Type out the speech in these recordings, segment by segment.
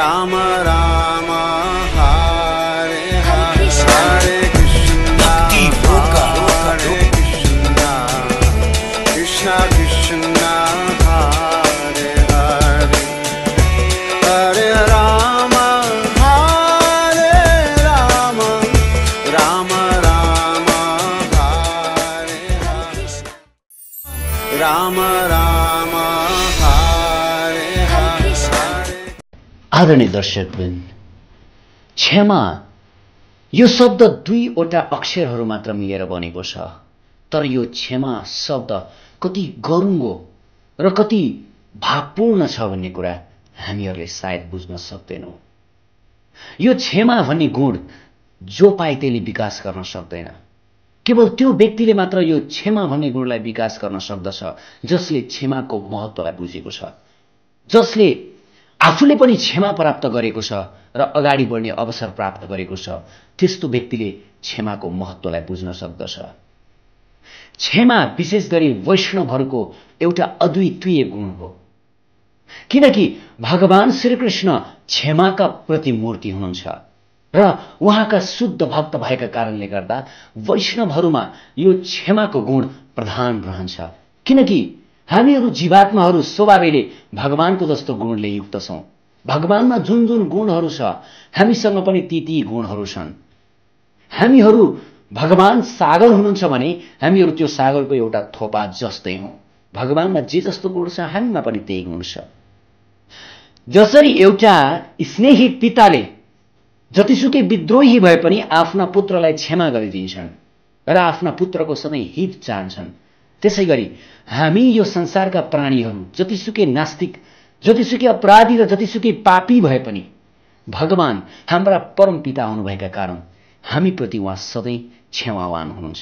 राम राम हरे हरे हरे कृष्णा हरे कृष्णा कृष्णा कृष्णा हरे हरे हरे राम राम राम हरे हरे राम राम हरे हरे। आदरणीय दर्शकवृन्द, क्षमा यो शब्द दुईवटा अक्षरहरू मात्र मिलेर बनेको छ, तर यो क्षमा शब्द कति गरुङ्गो र कति भावपूर्ण छ भन्ने कुरा हामीहरूले सायद बुझ्न सक्दैनौँ। यो क्षमा भन्ने गुण जो पाए त्यसले विकास गर्न सक्दैन। केवल त्यो व्यक्तिले मात्र यो क्षमा भन्ने गुणलाई विकास गर्न सक्दछ जसले क्षमाको महत्त्वलाई बुझेको छ, जसले आफूले पनि क्षमा प्राप्त गरेको छ र अगाडि बढ्ने अवसर प्राप्त गरेको छ। त्यस्तो व्यक्तिले क्षमाको महत्त्वलाई बुझ्न सक्दछ। क्षमा विशेष गरी वैष्णवहरूको एउटा अद्वितीय गुण हो, किनकि भगवान श्रीकृष्ण क्षमाका प्रतिमूर्ति हुनुहुन्छ र उहाँका शुद्ध भक्त भएका कारणले गर्दा वैष्णवहरूमा यो क्षमाको गुण प्रधान रहन्छ। किनकि हामीहरू जीवात्माहरू स्वभावैले भगवानको जस्तो गुणले युक्त छौँ। भगवानमा जुन जुन गुणहरू छ हामीसँग पनि ती गुणहरू छन्। हामीहरू भगवान सागर हुनुहुन्छ भने हामीहरू त्यो सागरको एउटा थोपा जस्तै हौँ। भगवानमा जे जस्तो गुण छ हामीमा पनि त्यही गुण छ। जसरी एउटा स्नेही पिताले जतिसुकै विद्रोही भए पनि आफ्ना पुत्रलाई क्षमा गरिदिन्छन् र आफ्ना पुत्रको सधैँ हित चाहन्छन्, त्यसै गरी हामी यो संसारका प्राणीहरू जतिसुकै नास्तिक, जतिसुकै अपराधी र जतिसुकै पापी भए पनि भगवान हाम्रा परम पिता हुनुभएका कारण हामीप्रति उहाँ सधैँ क्षमावान हुनुहुन्छ।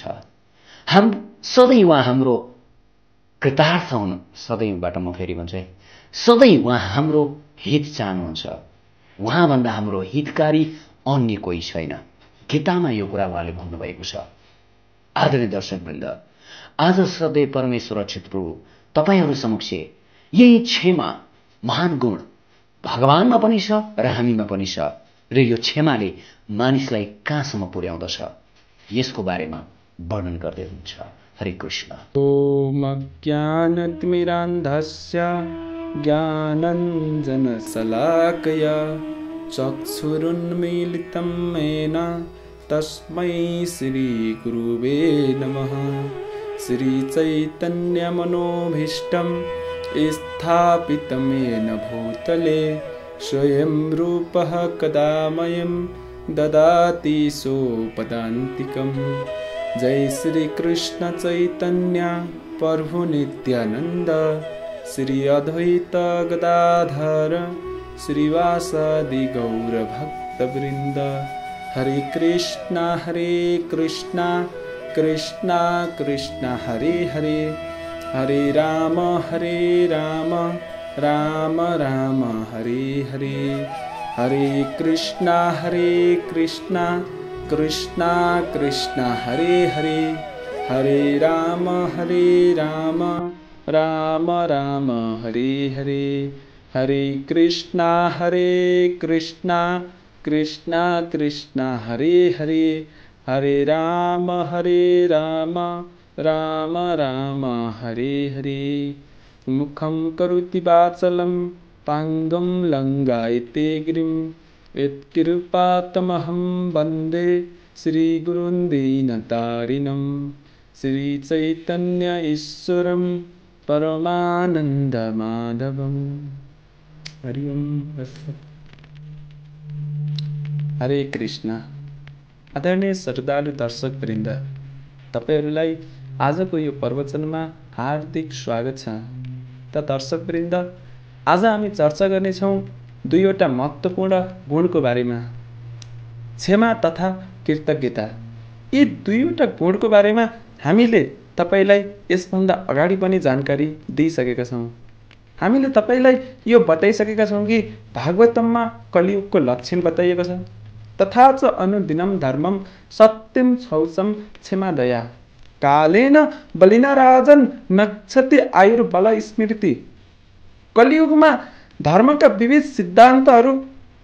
सधैँ उहाँ हाम्रो कृतार्थ हुनु, सधैँबाट म फेरि भन्छु है, सधैँ उहाँ हाम्रो हित चाहनुहुन्छ। उहाँभन्दा हाम्रो हितकारी अन्य कोही छैन। गीतामा यो कुरा उहाँले भन्नुभएको छ। आदरणीय दर्शकवृन्द, आज सधैँ परमेश्वर अच्युत प्रभु तपाईहरू समक्ष यही क्षमा महान गुण भगवानमा पनि छ र हामीमा पनि छ र यो क्षमाले मानिसलाई कहाँसम्म पुर्याउँदछ यसको बारेमा वर्णन गर्दै हुनुहुन्छ। हरे कृष्ण। ओम ज्ञानतिमिरान्धस्य ज्ञानञ्जनशलाकया चक्षुरुन्मीलितं येन तस्मै श्रीगुरुवे नमः। श्रीचैतन्यमनोभीष्टं स्थापितं येन भूतले स्वयं रूपः कदा मह्यं ददाति सोपदान्तिकम्। जय श्री कृष्ण चैतन्य प्रभु नित्यानंद, श्री अद्वैत गदाधर श्रीवासादि गौर भक्तवृंद। हरे कृष्णा कृष्णा कृष्णा हरे हरे, हरे राम राम राम हरे हरे। हरे कृष्णा कृष्णा कृष्णा हरे हरे, हरे राम राम हरे हरे। हरे कृष्णा कृष्णा कृष्णा हरे हरे, हरे राम राम हरे हरे। मुखं करोति वाचालं पांगं लंघयते गिरिं, यत्कृपातमहं वन्दे श्रीगुरुं दीनतारिणं। श्रीचैतन्य ईश्वरं परमानन्दमाधवं। हरि ओम। हरे कृष्ण। आदरणीय श्रद्धालु दर्शकवृन्द, तपाईहरूलाई आजको यो प्रवचनमा हार्दिक स्वागत छ। त दर्शकवृन्द, आज हामी चर्चा गर्नेछौँ दुईवटा महत्त्वपूर्ण गुणको बारेमा, क्षमा तथा कृतज्ञता। यी दुईवटा गुणको बारेमा हामीले तपाईलाई यसभन्दा अगाडि पनि जानकारी दिइसकेका छौँ। हामीले तपाईलाई यो बताइसकेका छौँ कि भागवतममा कलियुगको लक्षण बताइएको छ। तथा च अनुदिनं धर्मं सत्यं शौचं क्षमा दया, कालेन बलिना राजन नक्षति आयुर्बल स्मृति। कलियुगमा धर्मका विविध सिद्धान्तहरू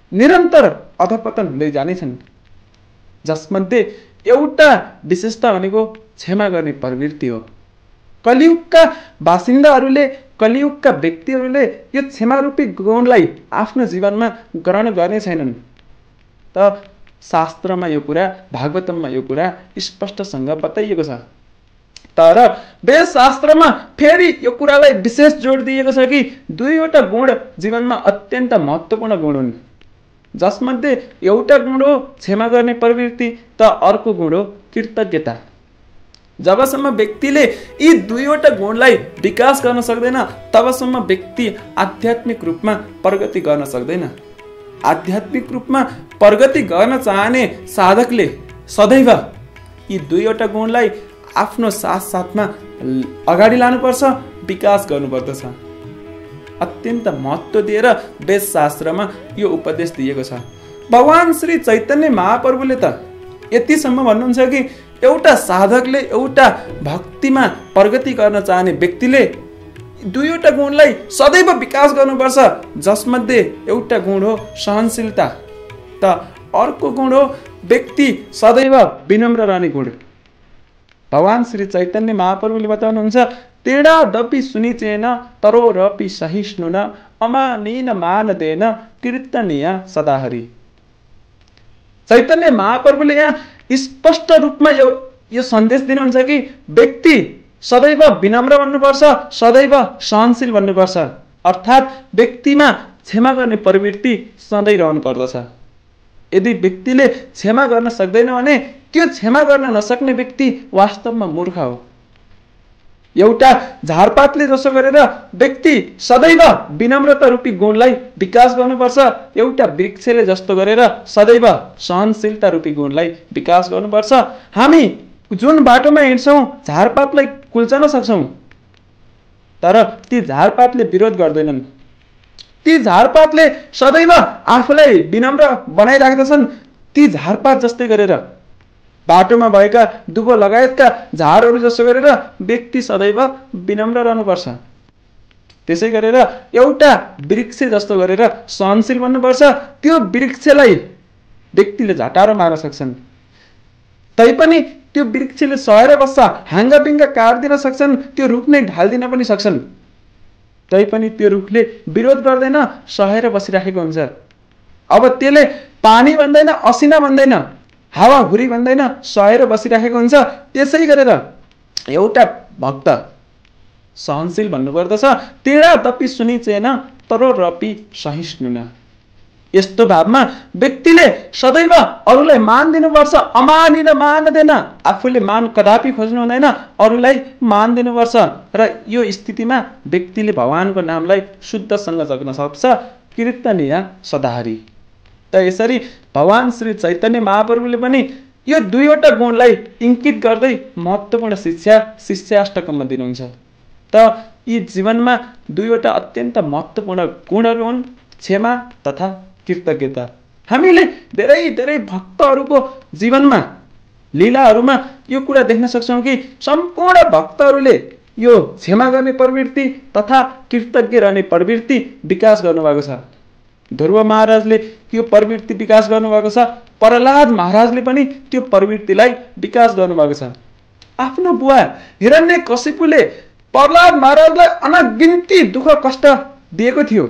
निरन्तर अधपतन हुँदै जानेछन्। जसमध्ये एउटा विशेषता भनेको क्षमा गर्ने प्रवृत्ति हो। कलियुगका बासिन्दाहरूले, कलियुगका व्यक्तिहरूले यो क्षमारूपी गुणलाई आफ्नो जीवनमा ग्रहण गर्ने छैनन्। त शास्त्रमा यो कुरा, भागवतममा यो कुरा स्पष्टसँग बताइएको छ। तर वेदशास्त्रमा फेरि यो कुरालाई विशेष जोड दिएको छ कि दुईवटा गुण जीवनमा अत्यन्त महत्त्वपूर्ण गुण हुन्, जसमध्ये एउटा गुण हो क्षमा गर्ने प्रवृत्ति, त अर्को गुण हो कृतज्ञता। जबसम्म व्यक्तिले यी दुईवटा गुणलाई विकास गर्न सक्दैन तबसम्म व्यक्ति आध्यात्मिक रूपमा प्रगति गर्न सक्दैन। आध्यात्मिक रूपमा प्रगति गर्न चाहने साधकले सदैव यी दुईवटा गुणलाई आफ्नो साथमा अगाडि लानुपर्छ, विकास गर्नुपर्दछ। अत्यन्त महत्त्व दिएर वेदशास्त्रमा यो उपदेश दिएको छ। भगवान श्री चैतन्य महाप्रभुले त यतिसम्म भन्नुहुन्छ कि एउटा साधकले, एउटा भक्तिमा प्रगति गर्न चाहने व्यक्तिले दुईवटा गुणलाई सदैव विकास गर्नुपर्छ, जसमध्ये एउटा गुण हो सहनशीलता, त अर्को गुण हो व्यक्ति सदैव विनम्र रहने गुण। भगवान श्री चैतन्य महाप्रभुले बताउनुहुन्छ, तेडादपि सुनिचेन तरोरपि सहिष्णुन अमानेन मानदेन कीर्तनीय सदाहरि। चैतन्य महाप्रभुले यहाँ स्पष्ट रूपमा यो सन्देश दिनुहुन्छ कि व्यक्ति सदैव विनम्र बन्नुपर्छ, सदैव सहनशील बन्नुपर्छ। अर्थात् व्यक्तिमा क्षमा गर्ने प्रवृत्ति सधैँ रहनु पर्दछ। यदि व्यक्तिले क्षमा गर्न सक्दैन भने त्यो क्षमा गर्न नसक्ने व्यक्ति वास्तवमा मूर्ख हो। एउटा झारपातले जसो गरेर व्यक्ति सदैव विनम्रता रूपी गुणलाई विकास गर्नुपर्छ, एउटा वृक्षले जस्तो गरेर सदैव सहनशीलता रूपी गुणलाई विकास गर्नुपर्छ। हामी जुन बाटोमा हिँड्छौँ झारपातलाई कुल्चन सक्छौँ, तर ती झारपातले विरोध गर्दैनन्। ती झारपातले सदैव आफूलाई विनम्र बनाइराख्दछन्। ती झारपात जस्तै गरेर बाटोमा भएका दुबो लगायतका झारहरू जसो गरेर व्यक्ति सदैव विनम्र रहनुपर्छ। त्यसै गरेर एउटा वृक्ष जस्तो गरेर सहनशील बन्नुपर्छ। त्यो वृक्षलाई व्यक्तिले झटारो मार्न सक्छन्, तैपनि त्यो वृक्षले सहेर बस्छ। हाँगापिङ्गा काट्दिन सक्छन्, त्यो रुखले ढाल्दिन पनि सक्छन्, तैपनि त्यो रुखले विरोध गर्दैन, सहेर बसिराखेको हुन्छ। अब त्यसले पानी भन्दैन, असिना भन्दैन, हावाहुरी भन्दैन, सहेर बसिराखेको हुन्छ। त्यसै गरेर एउटा भक्त सहनशील भन्नुपर्दछ। तेडादपि सुनिचेन तरोरपि सहिष्णुन। यस्तो भावमा व्यक्तिले सदैव अरूलाई मान दिनुपर्छ, अमानिन मानदेन। आफूले मान कदापि खोज्नु हुँदैन, अरूलाई मान दिनुपर्छ। र यो स्थितिमा व्यक्तिले भगवानको नामलाई शुद्धसँग जप्न सक्छ, कीर्तनीय सदाहरि। त यसरी भगवान श्री चैतन्य महाप्रभुले पनि यो दुईवटा गुणलाई इङ्कित गर्दै महत्त्वपूर्ण शिक्षा शिष्याष्टकममा दिनुहुन्छ। त यी जीवनमा दुईवटा अत्यन्त महत्त्वपूर्ण गुणहरू हुन्, क्षमा तथा कृतज्ञता। हामीले धेरै धेरै भक्तहरूको जीवनमा, लीलाहरूमा यो कुरा देख्न सक्छौँ कि सम्पूर्ण भक्तहरूले यो क्षमा गर्ने प्रवृत्ति तथा कृतज्ञ रहने प्रवृत्ति विकास गर्नुभएको छ। ध्रुव महाराजले त्यो प्रवृत्ति विकास गर्नुभएको छ। प्रहलाद महाराजले पनि त्यो प्रवृत्तिलाई विकास गर्नुभएको छ। आफ्नो बुवा हिरण्यकशिपुले प्रहलाद महाराजलाई अनगिन्ती दुःख कष्ट दिएको थियो।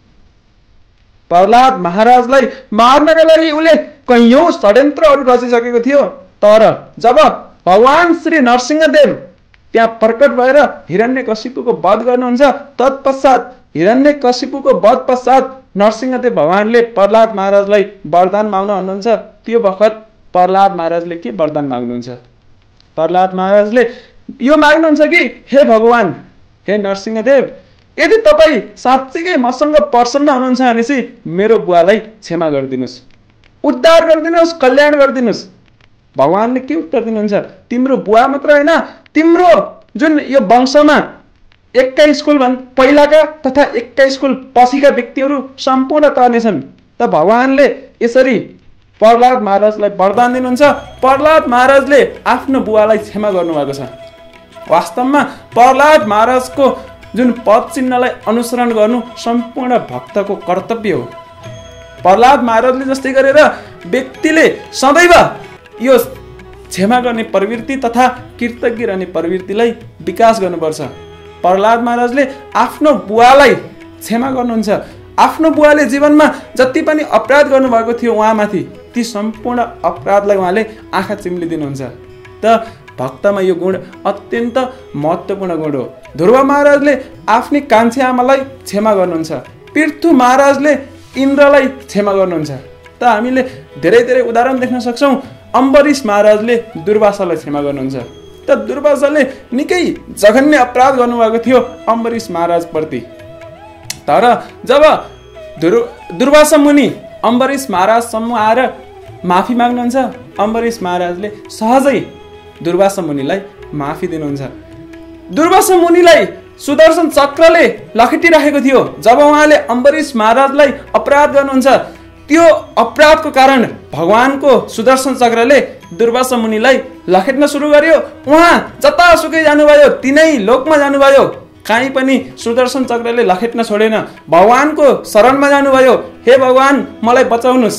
प्रहलाद महाराजलाई मार्नका लागि उनले कैयौं षड्यन्त्रहरू रचिसकेको थियो। तर जब भगवान श्री नरसिंहदेव त्यहाँ प्रकट भएर हिरण्यकशिपुको वध गर्नुहुन्छ, तत्पश्चात हिरण्यकशिपुको वध पश्चात नरसिंहदेव भगवानले प्रहलाद महाराजलाई वरदान माग्न भन्नुहुन्छ। त्यो बखत प्रहलाद महाराजले के वरदान माग्नुहुन्छ? प्रहलाद महाराजले यो माग्नुहुन्छ कि हे भगवान, हे नरसिंहदेव, यदि तपाईँ साँच्चै मसँग प्रसन्न हुनुहुन्छ भनेपछि मेरो बुवालाई क्षमा गरिदिनुहोस्, उद्धार गरिदिनुहोस्, कल्याण गरिदिनुहोस्। भगवानले के उत्तर दिनुहुन्छ? तिम्रो बुवा मात्र होइन, तिम्रो जुन यो वंशमा 21 स्कुल पहिलाका तथा 21 स्कुल पछिका व्यक्तिहरू सम्पूर्ण तर्नेछन्। त भगवानले यसरी प्रहलाद महाराजलाई वरदान दिनुहुन्छ। प्रहलाद महाराजले आफ्नो बुवालाई क्षमा गर्नुभएको छ। वास्तवमा प्रहलाद महाराजको जुन पद चिन्हलाई अनुसरण गर्नु सम्पूर्ण भक्तको कर्तव्य हो। प्रहलाद महाराजले जस्तै गरेर व्यक्तिले सदैव यो क्षमा गर्ने प्रवृत्ति तथा कृतज्ञ रहने प्रवृत्तिलाई विकास गर्नुपर्छ। प्रहलाद महाराजले आफ्नो बुवालाई क्षमा गर्नुहुन्छ। आफ्नो बुवाले जीवनमा जति पनि अपराध गर्नुभएको थियो उहाँमाथि, ती सम्पूर्ण अपराधलाई उहाँले आँखा चिम्लिदिनुहुन्छ। त भक्तमा यो गुण अत्यन्त महत्त्वपूर्ण गुण हो। ध्रुव महाराजले आफ्नी कान्छी आमालाई क्षमा गर्नुहुन्छ। पृथु महाराजले इन्द्रलाई क्षमा गर्नुहुन्छ। त हामीले धेरै धेरै उदाहरण देख्न सक्छौँ। अम्बरीश महाराजले दुर्वासालाई क्षमा गर्नुहुन्छ। त दुर्वासाले निकै जघन्य अपराध गर्नुभएको थियो अम्बरीश महाराजप्रति। तर जब दुर्वासा मुनि अम्बरीश महाराजसम्म आएर माफी माग्नुहुन्छ, अम्बरीश महाराजले सहजै दुर्वासा मुनिलाई माफी दिनुहुन्छ। दुर्वासा मुनिलाई सुदर्शन चक्रले लखेटिराखेको थियो। जब उहाँले अम्बरीश महाराजलाई अपराध गर्नुहुन्छ, त्यो अपराधको कारण भगवानको सुदर्शन चक्रले दुर्वासा मुनिलाई लखेट्न सुरु गर्यो। उहाँ जतासुकै जानुभयो, तिनै लोकमा जानुभयो, कहीँ पनि सुदर्शन चक्रले लखेट्न छोडेन। भगवानको शरणमा जानुभयो, हे भगवान मलाई बचाउनुस्।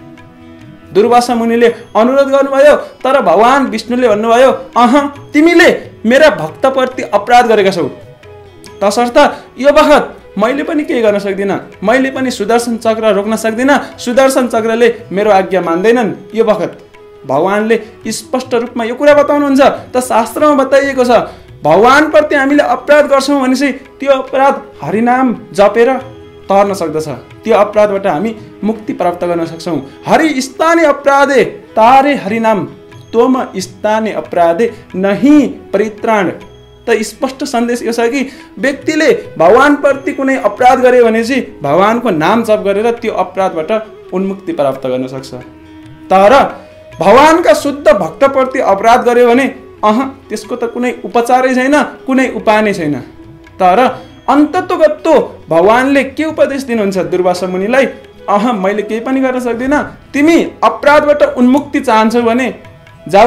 दुर्वासा मुनिले अनुरोध गर्नुभयो, तर भगवान विष्णुले भन्नुभयो, तिमीले मेरा भक्तप्रति अपराध गरेका छौ, तसर्थ यो बखत मैले पनि केही गर्न सक्दिनँ, मैले पनि सुदर्शन चक्र रोक्न सक्दिनँ, सुदर्शन चक्रले मेरो आज्ञा मान्दैनन्। यो बखत भगवानले स्पष्ट रूपमा यो कुरा बताउनुहुन्छ। त शास्त्रमा बताइएको छ, भगवानप्रति हामीले अपराध गर्छौँ भनेपछि त्यो अपराध हरिनाम जपेर तर्न सक्दछ। त्यो अपराधबाट हामी मुक्ति प्राप्त गर्न सक्छौँ। हरि स्थाने अपराधे तारे हरिनाम तोम स्थाने अपराधे नहीं परित्राण। त स्पष्ट सन्देश यो छ कि व्यक्तिले भगवानप्रति कुनै अपराध गरे भने चाहिँ भगवानको नाम जप गरेर त्यो अपराधबाट उन्मुक्ति प्राप्त गर्न सक्छ। तर भगवानका शुद्ध भक्तप्रति अपराध गर्यो भने त्यसको त कुनै उपचारै छैन, कुनै उपाय नै छैन। तर अन्ततोगत्तो भगवानले के उपदेश दिनुहुन्छ दुर्वासा मुनिलाई? मैले केही पनि गर्न सक्दिनँ, तिमी अपराधबाट उन्मुक्ति चाहन्छौ भने जाऊ,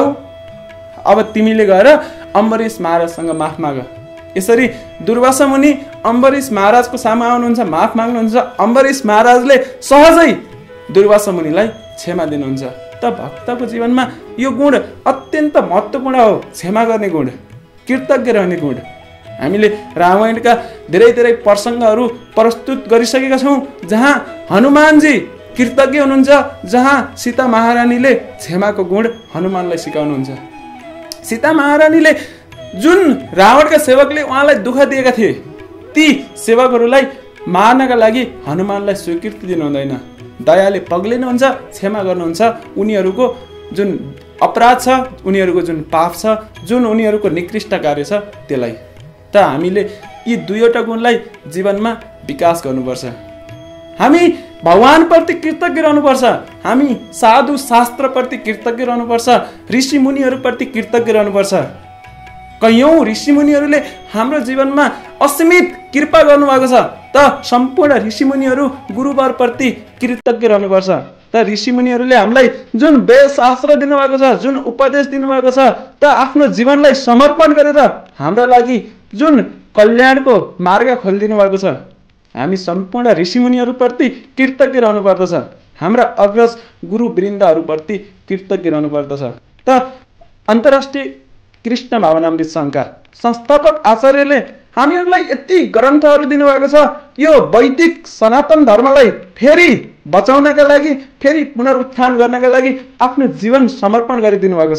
अब तिमीले गएर अम्बरीश महाराजसँग माफ माग। यसरी दुर्वासा मुनि अम्बरीश महाराजको सामु आउनुहुन्छ, माफ माग्नुहुन्छ। अम्बरीश महाराजले सहजै दुर्वासा मुनिलाई क्षमा दिनुहुन्छ। त भक्तको जीवनमा यो गुण अत्यन्त महत्त्वपूर्ण हो, क्षमा गर्ने गुण, कृतज्ञ रहने गुण। हामीले रामायणका धेरै धेरै प्रसङ्गहरू प्रस्तुत गरिसकेका छौँ, जहाँ हनुमानजी कृतज्ञ हुनुहुन्छ, जहाँ सीता महारानीले क्षमाको गुण हनुमानलाई सिकाउनुहुन्छ। सीता महारानीले जुन रावणका सेवकले उहाँलाई दुःख दिएका थिए, ती सेवकहरूलाई मार्नका लागि हनुमानलाई स्वीकृति दिनु हुँदैन। दयाले पग्लिनुहुन्छ, क्षमा गर्नुहुन्छ। उनीहरूको जुन अपराध छ, उनीहरूको जुन पाप छ, जुन उनीहरूको निकृष्ट कार्य छ, त्यसलाई त हामीले यी दुईवटा गुणलाई जीवनमा विकास गर्नुपर्छ। हामी भगवानप्रति कृतज्ञ रहनुपर्छ, हामी साधु शास्त्रप्रति कृतज्ञ रहनुपर्छ, ऋषि मुनिहरूप्रति कृतज्ञ रहनुपर्छ। कैयौँ ऋषि मुनिहरूले हाम्रो जीवनमा असीमित कृपा गर्नुभएको छ। त सम्पूर्ण ऋषि मुनिहरू गुरुवरप्रति कृतज्ञ रहनुपर्छ। त ऋषि मुनिहरूले हामीलाई जुन वेद शास्त्र दिनुभएको छ, जुन उपदेश दिनुभएको छ, त आफ्नो जीवनलाई समर्पण गरेर हाम्रो लागि जुन कल्याणको मार्ग खोलिदिनु भएको छ, हामी सम्पूर्ण ऋषि मुनिहरूप्रति कृतज्ञ रहनुपर्दछ। हाम्रा अग्रज गुरुवृन्दहरूप्रति कृतज्ञ रहनुपर्दछ। त अन्तर्राष्ट्रिय कृष्ण भावनामृत सङ्घका संस्थापक आचार्यले हामीहरूलाई यति ग्रन्थहरू दिनुभएको छ, यो वैदिक सनातन धर्मलाई फेरि बचाउनका लागि, फेरि पुनरुत्थान गर्नका लागि आफ्नो जीवन समर्पण गरिदिनु भएको छ।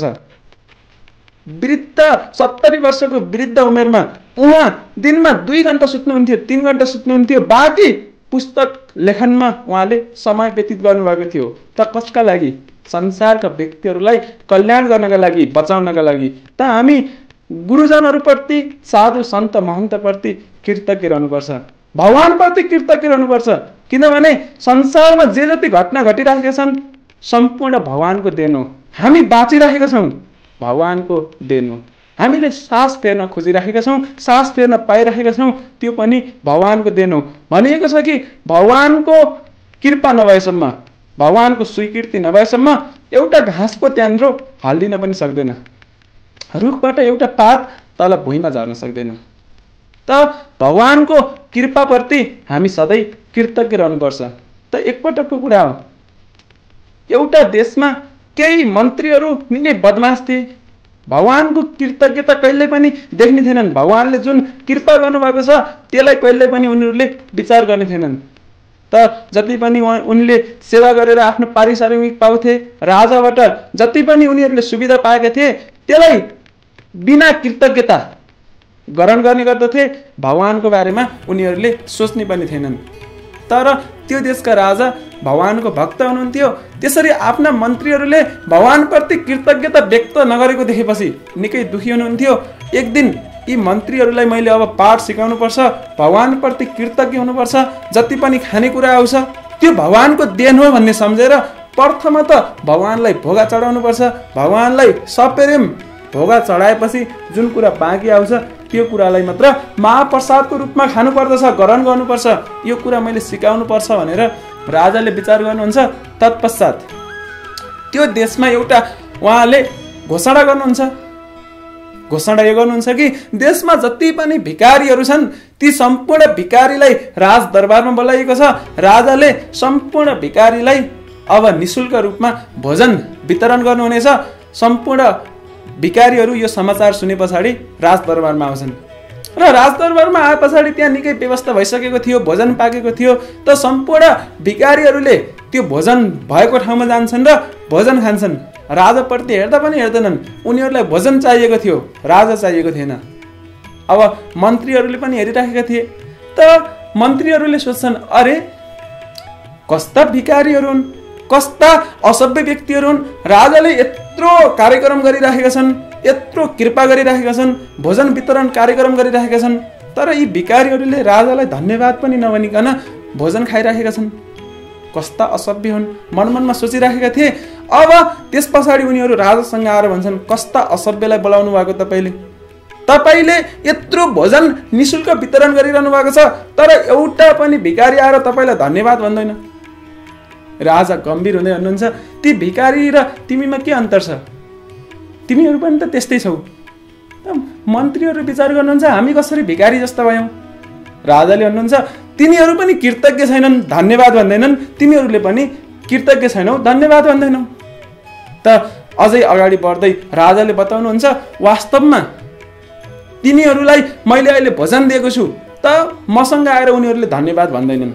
वृद्ध 70 वर्षको वृद्ध उमेरमा उहाँ दिनमा 2 घण्टा सुत्नुहुन्थ्यो, 3 घण्टा सुत्नुहुन्थ्यो, बाँकी पुस्तक लेखनमा उहाँले समय व्यतीत गर्नुभएको थियो। त कसका लागि? संसारका व्यक्तिहरूलाई कल्याण गर्नका लागि, बचाउनका लागि। त हामी गुरुजनहरूप्रति, साधु सन्त महन्तप्रति कृतज्ञ रहनुपर्छ, भगवानप्रति कृतज्ञ रहनुपर्छ। किनभने संसारमा जे जति घटना घटिरहेका छन् सम्पूर्ण भगवानको देन हो। हामी बाँचिरहेका छौँ, भगवानको देन हो। हामीले सास फेर्न खोजिरहेका छौँ, सास फेर्न पाइरहेका छौँ, त्यो पनि भगवानको देन हो। भनिएको छ कि भगवानको कृपा नभएसम्म, भगवानको स्वीकृति नभएसम्म एउटा घाँसको त्यान्द्रो हल्लिन पनि सक्दैन, रुखबाट एउटा पात तल भुइँमा झर्न सक्दैन। त भगवानको कृपाप्रति हामी सधैँ कृतज्ञ रहनुपर्छ। त एकपटकको कुरा हो। एउटा देशमा केही मन्त्रीहरू निकै बदमास थिए, भगवानको कृतज्ञता कहिल्यै पनि देख्ने थिएनन्। भगवानले जुन कृपा गर्नुभएको छ त्यसलाई कहिल्यै पनि उनीहरूले विचार गर्ने थिएनन्। त जति पनि उनले सेवा गरेर आफ्नो पारिश्रमिक पाउँथे, राजाबाट जति पनि उनीहरूले सुविधा पाएका थिए त्यसलाई बिना कृतज्ञता ग्रहण गर्ने गर्दथे। भगवानको बारेमा उनीहरूले सोच्ने पनि थिएनन्। तर त्यो देशका राजा भगवानको भक्त हुनुहुन्थ्यो। त्यसरी आफ्ना मन्त्रीहरूले भगवानप्रति कृतज्ञता व्यक्त नगरेको देखेपछि निकै दुखी हुनुहुन्थ्यो। एक दिन यी मन्त्रीहरूलाई मैले अब पाठ सिकाउनुपर्छ, भगवानप्रति कृतज्ञ हुनुपर्छ, जति पनि खानेकुरा आउँछ त्यो भगवानको देन हो भन्ने सम्झेर प्रथम त भगवानलाई भोगा चढाउनुपर्छ। भगवानलाई सप्रेम भोगा चढाएपछि जुन कुरा बाँकी आउँछ त्यो कुरालाई मात्र महाप्रसादको रूपमा खानुपर्दछ, ग्रहण गर्नुपर्छ। यो कुरा मैले सिकाउनुपर्छ भनेर राजाले विचार गर्नुहुन्छ। तत्पश्चात त्यो देशमा एउटा उहाँले घोषणा गर्नुहुन्छ। घोषणा यो गर्नुहुन्छ कि देशमा जति पनि भिखारीहरू छन् ती सम्पूर्ण भिखारीलाई राजदरबारमा बोलाइएको छ। राजाले सम्पूर्ण भिखारीलाई अब निःशुल्क रूपमा भोजन वितरण गर्नुहुनेछ। सम्पूर्ण भिखारीहरू यो समाचार सुने पछाडि राजदरबारमा आउँछन् र राजदरबारमा आए पछाडि त्यहाँ निकै व्यवस्था भइसकेको थियो, भोजन पाकेको थियो। त सम्पूर्ण भिखारीहरूले त्यो भोजन भएको ठाउँमा जान्छन् र भोजन खान्छन्। राजाप्रति हेर्दा पनि हेर्दैनन्, उनीहरूलाई भोजन चाहिएको थियो, राजा चाहिएको थिएन। अब मन्त्रीहरूले पनि हेरिराखेका थिए। त मन्त्रीहरूले सोच्छन्, अरे कस्ता भिखारीहरू हुन्, कस्ता असभ्य व्यक्तिहरू हुन्। राजाले यत्रो कार्यक्रम गरिराखेका छन्, यत्रो कृपा गरिराखेका छन्, भोजन वितरण कार्यक्रम गरिराखेका छन्, तर यी भिखारीहरूले राजालाई धन्यवाद पनि नभनिकन भोजन खाइराखेका छन्। कस्ता असभ्य हुन् मनमनमा सोचिराखेका थिए। अब त्यस पछाडि उनीहरू राजासँग आएर भन्छन्, कस्ता असभ्यलाई बोलाउनु भएको तपाईँले? तपाईँले यत्रो भोजन निःशुल्क वितरण गरिरहनु भएको छ, तर एउटा पनि भिखारी आएर तपाईँलाई धन्यवाद भन्दैन। राजा गम्भीर हुँदै भन्नुहुन्छ, ती भिखारी र तिमीमा के अन्तर छ? तिमीहरू पनि त त्यस्तै छौ। मन्त्रीहरू विचार गर्नुहुन्छ, हामी कसरी भिखारी जस्ता भयौँ? राजाले भन्नुहुन्छ, तिनीहरू पनि कृतज्ञ छैनन्, धन्यवाद भन्दैनन्, तिमीहरूले पनि कृतज्ञ छैनौ, धन्यवाद भन्दैनौ। त अझै अगाडि बढ्दै राजाले बताउनुहुन्छ, वास्तवमा तिनीहरूलाई मैले अहिले भोजन दिएको छु, त मसँग आएर उनीहरूले धन्यवाद भन्दैनन्।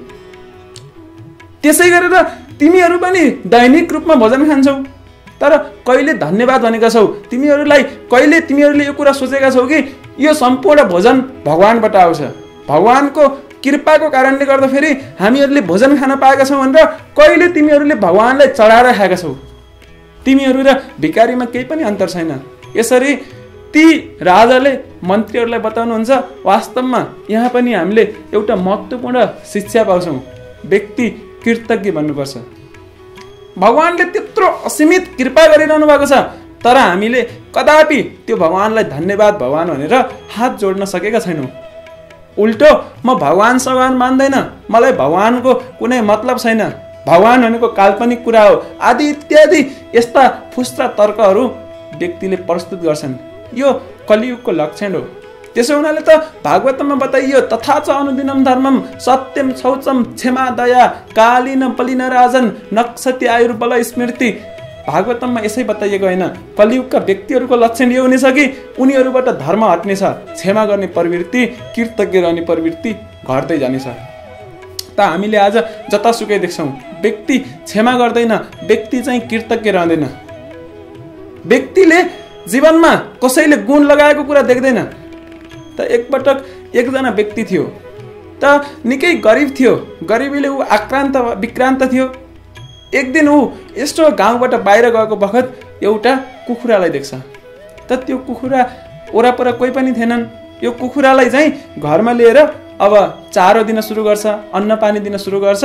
त्यसै गरेर तिमीहरू पनि दैनिक रूपमा भोजन खान्छौ, तर कहिले धन्यवाद भनेका छौ? तिमीहरूले यो कुरा सोचेका छौ कि यो सम्पूर्ण भोजन भगवानबाट आउँछ, भगवानको कृपाको कारणले गर्दाखेरि हामीहरूले भोजन खान पाएका छौँ भनेर कहिले तिमीहरूले भगवानलाई चढाएर खाएका छौ? तिमीहरू र भिखारीमा केही पनि अन्तर छैन। यसरी ती राजाले मन्त्रीहरूलाई बताउनुहुन्छ, वास्तवमा यहाँ पनि हामीले एउटा महत्त्वपूर्ण शिक्षा पाउँछौँ, व्यक्ति कृतज्ञ बन्नुपर्छ। भगवानले त्यत्रो असीमित कृपा गरिरहनु भएको छ, तर हामीले कदापि त्यो भगवानलाई धन्यवाद भगवान भनेर हात जोड्न सकेका छैनौँ। उल्टो म भगवान मान्दैन, मलाई भगवानको कुनै मतलब छैन, भगवान भनेको काल्पनिक कुरा हो आदि इत्यादि यस्ता फुस्रा तर्कहरू व्यक्तिले प्रस्तुत गर्छन्। यो कलियुगको लक्षण हो। त्यसो हुनाले त भागवतमा बताइयो, तथा च अनुदिनम धर्मम सत्यम शौचम क्षमा दया कालीन बलिन राजन नक्षति आयुर्बल स्मृति। भागवतमा यसै बताइएको होइन, कलियुगका व्यक्तिहरूको लक्षण यो हुनेछ कि उनीहरूबाट धर्म हट्नेछ, क्षमा गर्ने प्रवृत्ति, कृतज्ञ रहने प्रवृत्ति घट्दै जानेछ। त हामीले आज जतासुकै देख्छौँ, व्यक्ति क्षमा गर्दैन, व्यक्ति चाहिँ कृतज्ञ रहँदैन। व्यक्तिले जीवनमा कसैले गुण लगाएको कुरा देख्दैन। त एकपटक एकजना व्यक्ति थियो, त निकै गरिब थियो, गरिबीले ऊ विक्रान्त थियो। एक दिन ऊ यस्तो गाउँबाट बाहिर गएको बखत एउटा कुखुरालाई देख्छ। त त्यो कुखुरा वरपर कोही पनि थिएनन्। यो कुखुरालाई चाहिँ घरमा लिएर अब चारो दिन सुरु गर्छ, अन्न पानी दिन सुरु गर्छ।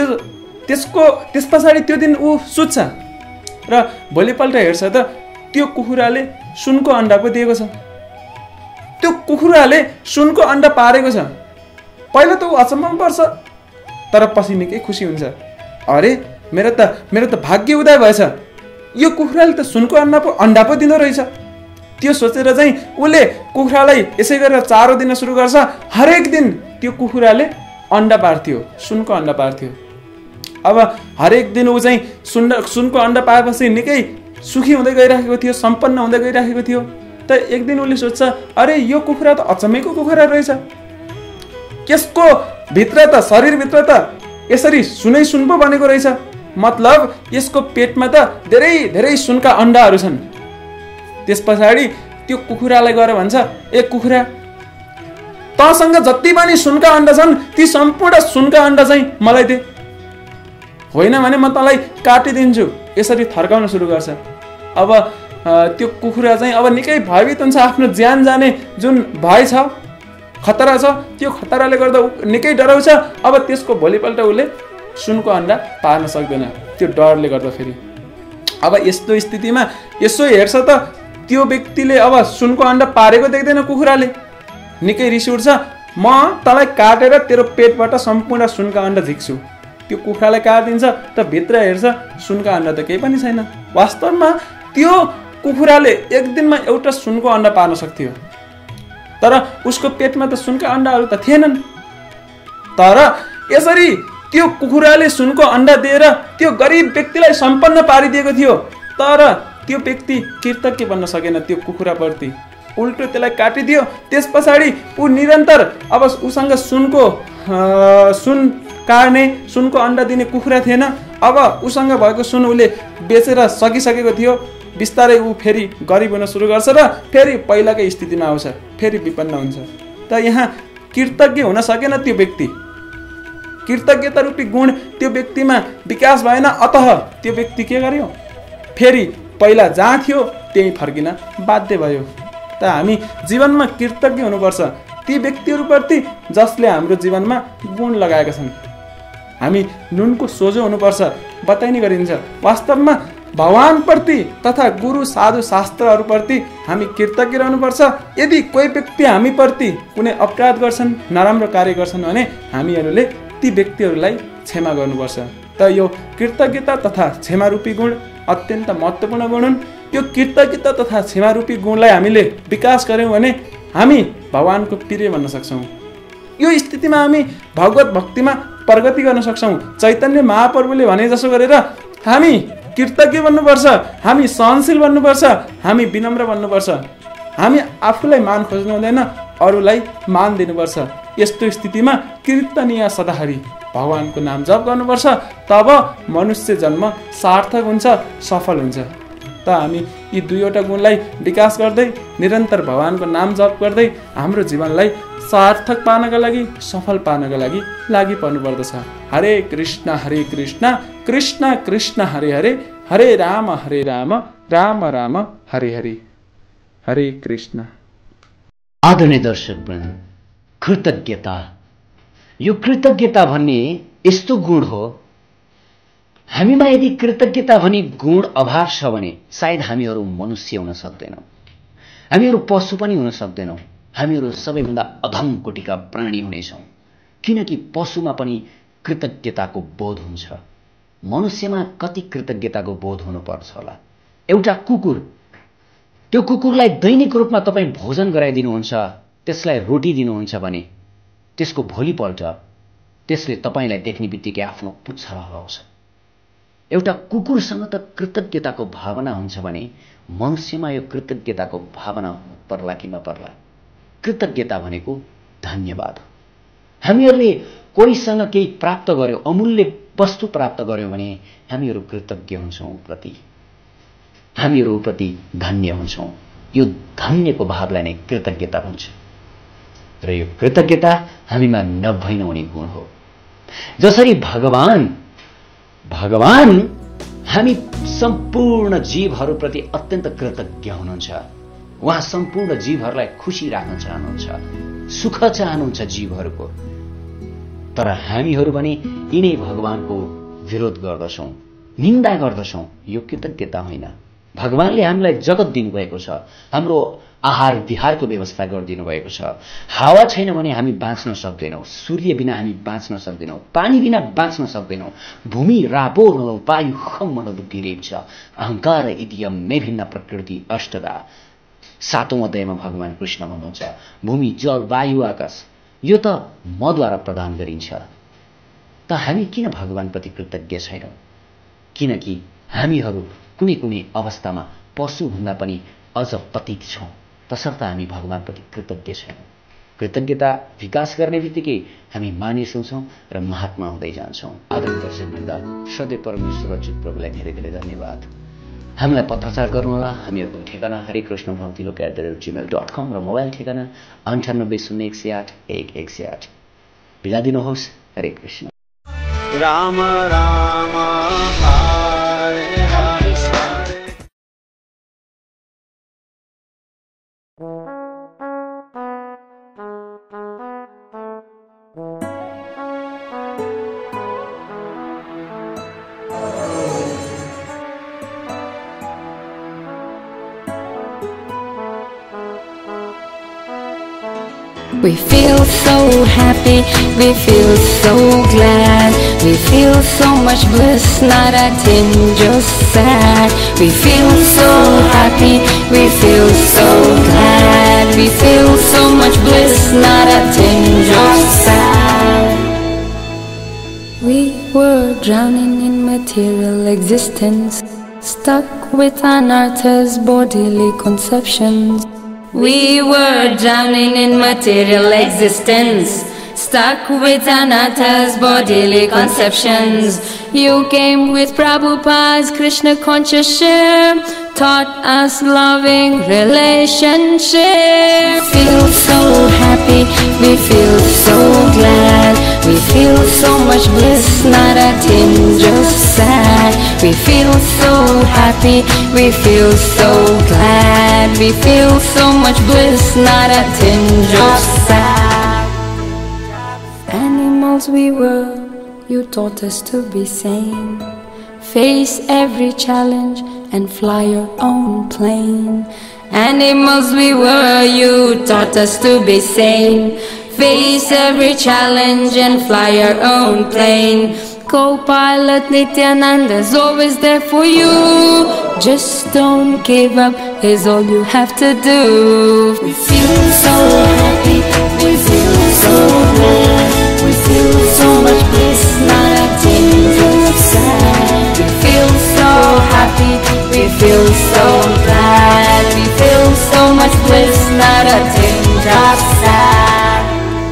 त्यस पछाडि त्यो दिन ऊ सुत्छ र भोलिपल्ट हेर्छ त त्यो कुखुराले सुनको अन्डा पो दिएको छ। त्यो कुखुराले सुनको अन्डा पारेको छ। पहिला त ऊ अचम्म पर्छ, तर पछि निकै खुसी हुन्छ। अरे मेरो त भाग्य उदय भएछ, यो कुखुराले त सुनको अन्डा पो दिँदो रहेछ। त्यो सोचेर चाहिँ उसले कुखुरालाई यसै गरेर चारो दिन सुरु गर्छ। हरेक दिन त्यो कुखुराले अन्डा पार्थ्यो, सुनको अन्डा पार्थ्यो। अब हरेक दिन ऊ चाहिँ सुनको अन्डा पाएपछि निकै सुखी हुँदै गइराखेको थियो, सम्पन्न हुँदै गइराखेको थियो। त एक दिन उसले सोध्छ, अरे यो कुखुरा त अचम्मैको कुखुरा रहेछ, यसको भित्र त शरीरभित्र त यसरी सुनै सुन पो बनेको रहेछ, मतलब यसको पेटमा त धेरै धेरै सुनका अन्डाहरू छन्। त्यस पछाडि त्यो कुखुरालाई गएर भन्छ, ए कुखुरा, तँसँग जति पनि सुनका अन्डा छन् ती सम्पूर्ण सुनका अन्डा चाहिँ मलाई दे, होइन भने म तँलाई काटिदिन्छु। यसरी थर्काउन सुरु गर्छ। अब त्यो कुखुरा चाहिँ अब निकै भयभीत हुन्छ, आफ्नो ज्यान जाने जुन भय छ, खतरा छ, त्यो खतराले गर्दा निकै डराउँछ। अब त्यसको भोलिपल्ट उसले सुनको अन्डा पार्न सक्दैन त्यो डरले गर्दा। फेरि अब यस्तो स्थितिमा यसो हेर्छ त त्यो व्यक्तिले अब सुनको अन्डा पारेको देख्दैन कुखुराले, निकै रिस उठ्छ, म तँलाई काटेर तेरो पेटबाट सम्पूर्ण सुनका अन्डा झिक्छु। त्यो कुखुरालाई काटिदिन्छ त भित्र हेर्छ सुनका अन्डा त केही पनि छैन। वास्तवमा त्यो कुखुराले एक दिनमा एउटा सुनको अन्डा पार्न सक्थ्यो, तर उसको पेटमा त सुनका अन्डाहरू त थिएनन्। तर यसरी त्यो कुखुराले सुनको अन्डा दिएर त्यो गरिब व्यक्तिलाई सम्पन्न पारिदिएको थियो, तर त्यो व्यक्ति कृतज्ञ बन्न सकेन त्यो कुखुराप्रति, उल्टो त्यसलाई काटिदियो। त्यस पछाडि ऊ निरन्तर अब उसँग सुन काट्ने, सुनको अन्डा दिने कुखुरा थिएन। अब उसँग भएको सुन उसले बेचेर सकिसकेको थियो। बिस्तारै ऊ फेरि गरिब हुन सुरु गर्छ र फेरि पहिलाकै स्थितिमा आउँछ, फेरि विपन्न हुन्छ। त यहाँ कृतज्ञ हुन सकेन त्यो व्यक्ति, कृतज्ञता रूपी गुण त्यो व्यक्तिमा विकास भएन। अतः त्यो व्यक्ति के गर्यो, फेरि पहिला जहाँ थियो त्यही फर्किन बाध्य भयो। त हामी जीवनमा कृतज्ञ हुनुपर्छ ती व्यक्तिहरूप्रति जसले हाम्रो जीवनमा गुण लगाएका छन्। हामी नुनको सोझो हुनुपर्छ, बताइने गरिन्छ। वास्तवमा भगवानप्रति तथा गुरु साधु शास्त्रहरूप्रति हामी कृतज्ञ रहनुपर्छ। यदि कोही व्यक्ति हामीप्रति कुनै अपराध गर्छन्, नराम्रो कार्य गर्छन् भने हामीहरूले ती व्यक्तिहरूलाई क्षमा गर्नुपर्छ। त यो कृतज्ञता तथा क्षमारूपी गुण अत्यन्त महत्त्वपूर्ण गुण हुन्। यो कृतज्ञता तथा क्षमारूपी गुणलाई हामीले विकास गऱ्यौँ भने हामी भगवानको प्रिय बन्न सक्छौँ। यो स्थितिमा हामी भगवत भक्तिमा प्रगति गर्न सक्छौँ। चैतन्य महाप्रभुले भने जसो गरेर हामी कृतज्ञ बन्नुपर्छ, हामी सहनशील बन्नुपर्छ, हामी विनम्र बन्नुपर्छ। हामी आफूलाई मान खोज्नु हुँदैन, अरूलाई मान दिनुपर्छ। यस्तो स्थितिमा कीर्तनीय सदाहरि भगवानको नाम जप गर्नुपर्छ, तब मनुष्य जन्म सार्थक हुन्छ, सफल हुन्छ। त हामी यी दुईवटा गुणलाई विकास गर्दै निरन्तर भगवानको नाम जप गर्दै हाम्रो जीवनलाई सार्थक पार्नका लागि, सफल पार्नका लागि लागि पर्नुपर्दछ। हरे कृष्ण कृष्ण कृष्ण हरे हरे, हरे राम राम राम हरे हरे। हरे कृष्ण। आदरणीय दर्शकवृन्द, कृतज्ञता, यो कृतज्ञता भन्ने यस्तो गुण हो, हामीमा यदि कृतज्ञता भनी गुण अभाव छ भने सायद हामीहरू मनुष्य हुन सक्दैनौँ, हामीहरू पशु पनि हुन सक्दैनौँ, हामीहरू सबैभन्दा अधम कोटिका प्राणी हुनेछौँ। किनकि पशुमा पनि कृतज्ञताको बोध हुन्छ, मनुष्यमा कति कृतज्ञताको बोध हुनुपर्छ होला। एउटा कुकुर, त्यो कुकुरलाई दैनिक रूपमा तपाईँ भोजन गराइदिनुहुन्छ, त्यसलाई रोटी दिनुहुन्छ भने त्यसको भोलिपल्ट त्यसले तपाईँलाई देख्ने बित्तिकै आफ्नो पुच्छर हल्लाउँछ। एउटा कुकुरसँग त कृतज्ञताको भावना हुन्छ भने मनुष्यमा यो कृतज्ञताको भावना पर्ला कि नपर्ला? कृतज्ञता भनेको धन्यवाद हो। हामीहरूले कोहीसँग केही प्राप्त गर्यौँ, अमूल्य वस्तु प्राप्त गर्यौँ भने हामीहरू कृतज्ञ हुन्छौँ, हामीहरू प्रति धन्य हुन्छौँ। यो धन्यको भावलाई नै कृतज्ञता भन्छ र यो कृतज्ञता हामीमा नभइ नहुने गुण हो। जसरी भगवान हामी सम्पूर्ण जीवहरूप्रति अत्यन्त कृतज्ञ हुनुहुन्छ। उहाँ सम्पूर्ण जीवहरूलाई खुसी राख्न चाहनुहुन्छ, सुख चाहनुहुन्छ जीवहरूको। तर हामीहरू भने यिनै भगवानको विरोध गर्दछौँ, निन्दा गर्दछौँ। यो कृतज्ञता होइन। भगवानले हामीलाई जगत दिनुभएको छ, हाम्रो आहार विहारको व्यवस्था गरिदिनु भएको छ। हावा छैन भने हामी बाँच्न सक्दैनौँ, सूर्य बिना हामी बाँच्न सक्दैनौँ, पानी बिना बाँच्न सक्दैनौँ। भूमि रापो नलो वायु खम मनोबुद्धि छ, अहङ्कार इदियम मे भिन्न प्रकृति अष्टदा। 7औं अध्यायमा भगवान कृष्ण भन्नुहुन्छ भूमि जल वायु आकाश यो त मद्वारा प्रदान गरिन्छ, त हामी किन भगवानप्रति कृतज्ञ छैनौँ? किनकि हामीहरू कुनै कुनै अवस्थामा पशुभन्दा पनि अझ पतित छौँ, तसर्थ हामी भगवानप्रति कृतज्ञ छैनौँ। कृतज्ञता विकास गर्ने बित्तिकै हामी मानिस हुन्छौँ र महात्मा हुँदै जान्छौँ। आदरणीय दर्शकवृन्द, सधैँ परमेश्वर अच्युत प्रभुलाई धेरै धेरै धन्यवाद। हामीलाई पत्राचार गर्नुहोला। हामीहरूको ठेगाना हरेकृष्णभक्तिलोक@gmail.com र मोबाइल ठेगाना 9801018108। बिदा दिनुहोस्। हरे Krishna. Ram Ram Hare Hare. We feel so happy, we feel so glad, we feel so much bliss, not a tinge of sad. We feel so happy, we feel so glad, we feel so much bliss, not a tinge of sad. We were drowning in material existence, stuck with anartha's bodily conceptions. We were drowning in material existence, stuck with anartha's bodily conceptions. You came with Prabhupada's Krishna consciousness, taught us loving relationship. We feel so happy, we feel so glad, we feel so much bliss, not a tinge of sad. We feel so happy, we feel so glad, we feel so much bliss, not a tinge of sad. Animals we were, you taught us to be sane, face every challenge and fly your own plane. Animals we were, you taught us to be sane, face every challenge and fly your own plane. Co-pilot Nityananda's always there for you. Just don't give up is all you have to do. We feel so happy, we feel so glad, we feel so much bliss, not a tinge of sad. We feel so happy, we feel so glad, we feel so much bliss, not a tinge of sad.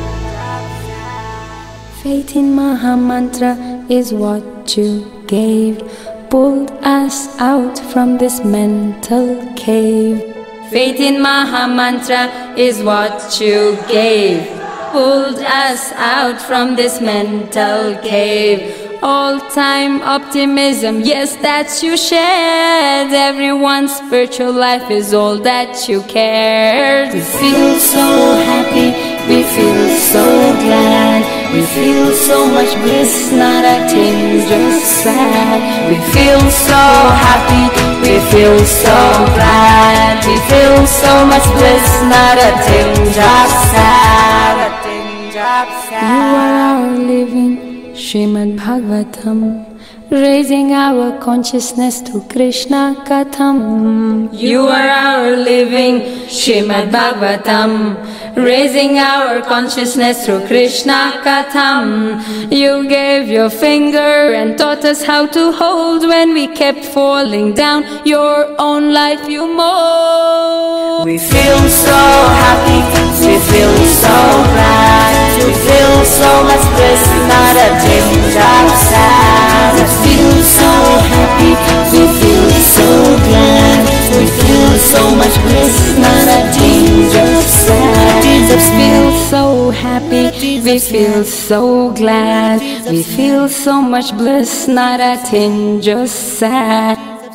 Faith in Mahamantra is what you gave, pulled us out from this mental cave. Faith in Mahamantra is what you gave, pulled us out from this mental cave. All-time optimism, yes, that's you shared. Everyone's spiritual life is all that you cared. We feel so happy, we feel so glad, we feel so much bliss, not a tinge of sad. We feel so happy, we feel so glad, we feel so much bliss, not a tinge of sad. You are our living Srimad Bhagavatam, raising our consciousness to Krishna Katham. You are our living Srimad Bhagavatam, raising our consciousness through Krishna Katham. You gave your finger and taught us how to hold when we kept falling down. Your own life you mold. We feel so happy, we feel so glad, we feel so much bliss, not a tinge of sad. We feel so happy, we feel so glad, we feel so much bliss, not a tinge of sad. We feel so happy, we feel so glad, we feel so much bliss, not a tinge of sad.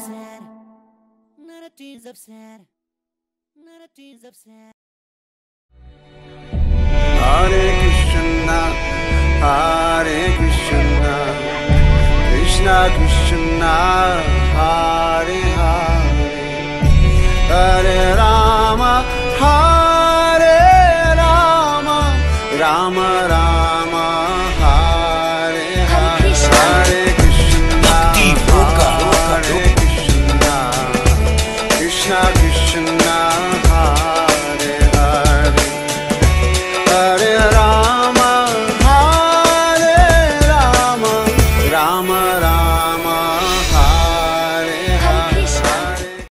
Hare Krishna, Hare Krishna, Krishna Krishna,